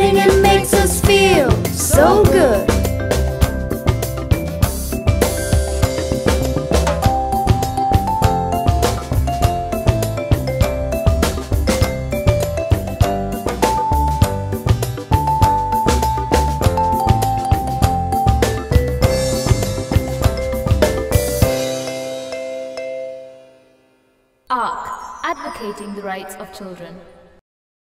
Reading it makes us feel so good. ARC, advocating the rights of children.